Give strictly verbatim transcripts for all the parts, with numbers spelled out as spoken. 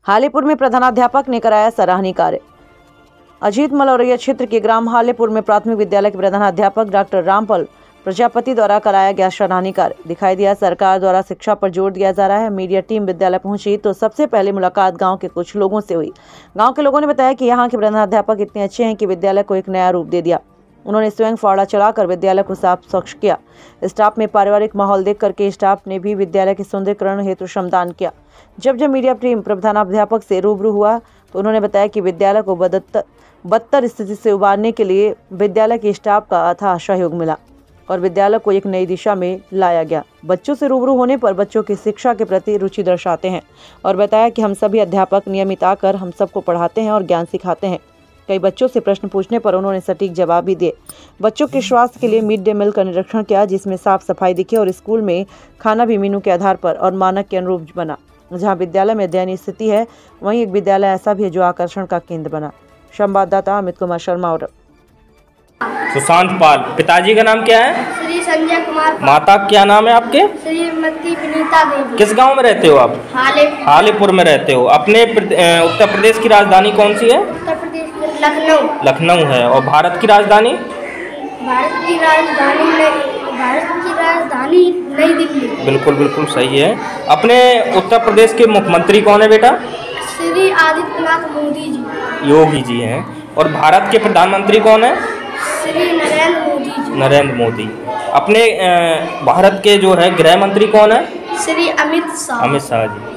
हालेपुर में प्रधानाध्यापक ने कराया सराहनीय कार्य। अजीत मलौरिया क्षेत्र के ग्राम हालेपुर में प्राथमिक विद्यालय के प्रधानाध्यापक डॉक्टर रामपाल प्रजापति द्वारा कराया गया सराहनीय कार्य। दिखाई दिया सरकार द्वारा शिक्षा पर जोर दिया जा रहा है। मीडिया टीम विद्यालय पहुंची तो सबसे पहले मुलाकात गांव के कुछ लोगों से हुई। गांव के लोगों ने बताया कि यहां के प्रधानाध्यापक इतने अच्छे हैं कि विद्यालय को एक नया रूप दे दिया। उन्होंने स्वयं फावड़ा चलाकर विद्यालय को साफ स्वच्छ किया। स्टाफ में पारिवारिक माहौल देख करके स्टाफ ने भी विद्यालय के सुंदरीकरण हेतु श्रमदान किया। जब जब मीडिया टीम प्रधानाध्यापक से रूबरू हुआ तो उन्होंने बताया कि विद्यालय को बदतर बदतर स्थिति से उबारने के लिए विद्यालय के स्टाफ का अथाह सहयोग मिला और विद्यालय को एक नई दिशा में लाया गया। बच्चों से रूबरू होने पर बच्चों की शिक्षा के प्रति रुचि दर्शाते हैं और बताया कि हम सभी अध्यापक नियमित आकर हम सबको पढ़ाते हैं और ज्ञान सिखाते हैं। कई बच्चों से प्रश्न पूछने पर उन्होंने सटीक जवाब भी दिए। बच्चों के स्वास्थ्य के लिए मिड डे मील का निरीक्षण किया, जिसमें साफ सफाई दिखी और स्कूल में खाना भी मेनू के आधार पर और मानक के अनुरूप बना। जहां विद्यालय में दयनीय स्थिति है, वहीं एक विद्यालय ऐसा भी है जो आकर्षण का केंद्र बना। संवाददाता अमित कुमार शर्मा और सुशांत पाल। पिताजी का नाम क्या है? श्री संजय कुमार। माता क्या नाम है आपके? श्रीमती विनीता देवी। किस गांव में रहते हो आप? हालेपुर। हालेपुर में रहते हो। अपने उत्तर प्रदेश की राजधानी कौन सी है? उत्तर प्रदेश लखनऊ। लखनऊ है। और भारत की राजधानी? भारत की राजधानी भारत की राजधानी नई दिल्ली। बिल्कुल बिल्कुल सही है। अपने उत्तर प्रदेश के मुख्यमंत्री कौन है बेटा? श्री आदित्यनाथ मोदी जी। योगी जी हैं। और भारत के प्रधानमंत्री कौन है? श्री नरेंद्र मोदी जी। नरेंद्र मोदी। अपने भारत के जो है गृह मंत्री कौन है? श्री अमित शाह। अमित शाह जी।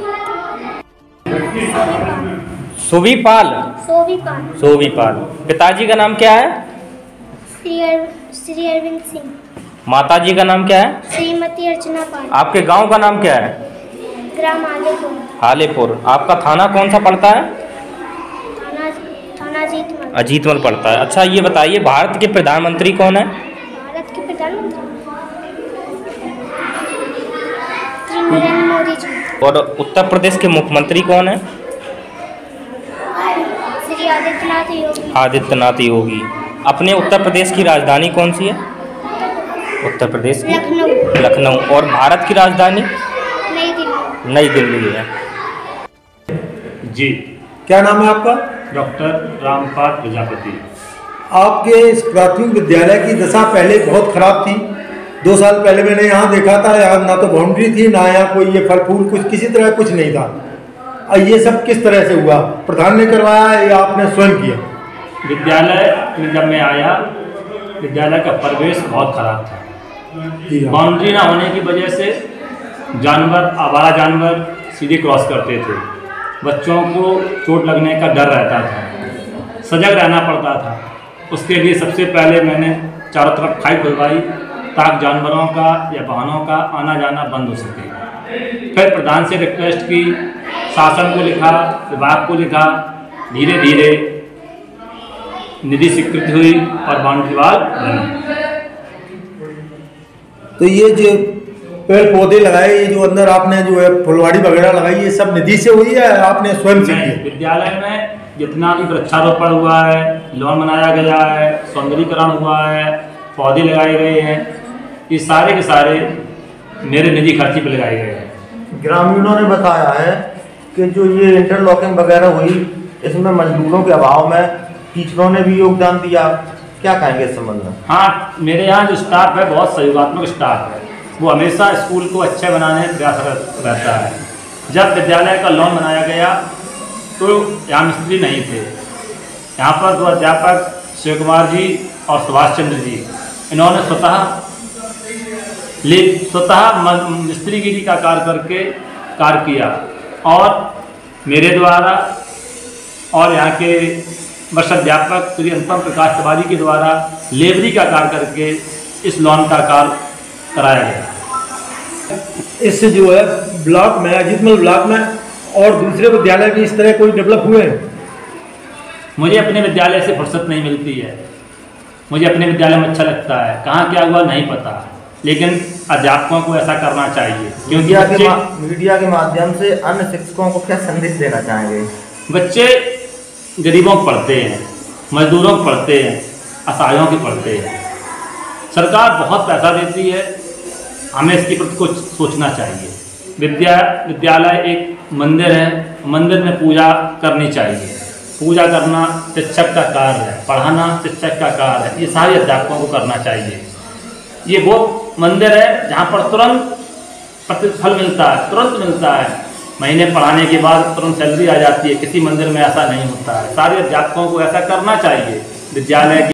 सोवी पाल। सोवी पाल। सोवी पाल। पिताजी का नाम क्या है? श्री श्री अरविंद सिंह। माता जी का नाम क्या है? श्रीमती अर्चना पाल। आपके गांव का नाम क्या है? ग्राम हालेपुर। हालेपुर। आपका थाना कौन सा पड़ता है? थाना थाना अजीतमल। अजीतमल पड़ता है। अच्छा ये बताइए, भारत के प्रधानमंत्री कौन है? भारत के प्रधानमंत्री श्री नरेंद्र मोदी जी। और उत्तर प्रदेश के मुख्यमंत्री कौन है? श्री आदित्यनाथ योगी। आदित्यनाथ योगी। अपने उत्तर प्रदेश की राजधानी कौन सी है? उत्तर प्रदेश की लखनऊ। लखनऊ। और भारत की राजधानी? नई दिल्ली। नई दिल्ली है जी। क्या नाम है आपका? डॉक्टर रामपाल प्रजापति। आपके इस प्राथमिक विद्यालय की दशा पहले बहुत खराब थी। दो साल पहले मैंने यहाँ देखा था, यहाँ ना तो बाउंड्री थी, ना यहाँ कोई ये फल फूल कुछ किसी तरह कुछ नहीं था। और ये सब किस तरह से हुआ? प्रधान ने करवाया या आपने स्वयं किया? विद्यालय में जब मैं आया, विद्यालय का परिवेश बहुत खराब था। बाउंड्री ना होने की वजह से जानवर, आवारा जानवर सीधे क्रॉस करते थे। बच्चों को चोट लगने का डर रहता था, सजग रहना पड़ता था। उसके लिए सबसे पहले मैंने चारों तरफ खाई खुलवाई ताकि जानवरों का या वाहनों का आना जाना बंद हो सके। फिर प्रधान से रिक्वेस्ट की, शासन को लिखा, विभाग को लिखा। धीरे धीरे निधि स्वीकृति हुई और बाउंड्री वाल बनी। तो ये जो पेड़ पौधे लगाए, ये जो अंदर आपने जो है फुलवाड़ी वगैरह लगाई, ये सब निधि से हुई है आपने स्वयं से की? विद्यालय में जितना भी वृक्षारोपण हुआ है, लॉन बनाया गया है, सौंदर्यीकरण हुआ है, पौधे लगाए गए हैं, ये सारे के सारे मेरे निजी खर्चे पर लगाए गए हैं। ग्रामीणों ने बताया है कि जो ये इंटरलॉकिंग वगैरह हुई, इसमें मजदूरों के अभाव में टीचरों ने भी योगदान दिया। क्या कहेंगे इस संबंध में? हाँ, मेरे यहाँ जो स्टाफ है बहुत सहयोगात्मक स्टाफ है। वो हमेशा स्कूल को अच्छे बनाने का प्रयास रहता है। जब विद्यालय का लॉन बनाया गया तो यहाँ मिस्त्री नहीं थे। यहाँ पर दो अध्यापक शिव कुमार जी और सुभाष चंद्र जी, इन्होंने स्वतः ले स्वतः मिस्त्रीगिरी का कार्य करके कार्य किया और मेरे द्वारा और यहाँ के वर्ष अध्यापक श्री अनुपम प्रकाश तिवारी के द्वारा लेबरी का कार्य करके इस लॉन का कार्य कराया गया। इससे जो है ब्लॉक में, अजीतमल ब्लॉक में और दूसरे विद्यालय भी इस तरह कोई डेवलप हुए हैं? मुझे अपने विद्यालय से फुर्सत नहीं मिलती है। मुझे अपने विद्यालय में अच्छा लगता है। कहाँ क्या हुआ नहीं पता, लेकिन अध्यापकों को ऐसा करना चाहिए। क्योंकि मीडिया के मीडिया के माध्यम से अन्य शिक्षकों को क्या संदेश देना चाहेंगे? बच्चे गरीबों को पढ़ते हैं, मजदूरों को पढ़ते हैं, असहायों के पढ़ते हैं। सरकार बहुत पैसा देती है, हमें इसके प्रति कुछ सोचना चाहिए। विद्या विद्यालय एक मंदिर है, मंदिर में पूजा करनी चाहिए। पूजा करना शिक्षक का कार्य है, पढ़ाना शिक्षक का कार्य है, ये सारे अध्यापकों को करना चाहिए। ये वो मंदिर है जहाँ पर तुरंत प्रतिफल मिलता है, तुरंत मिलता है। महीने पढ़ाने के बाद तुरंत सैलरी आ जाती है। किसी मंदिर में ऐसा नहीं होता है। सारे अध्यापकों को ऐसा करना चाहिए। विद्यालय